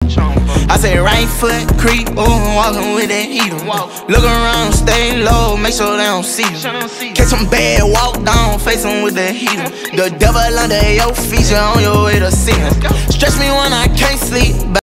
I say right foot creep, ooh, walking with that heater. Look around, stay low, make sure they don't see you. Catch some bad, walk down, face them with the heater. The devil under your feet, you on your way to see him. Stretch me when I can't sleep.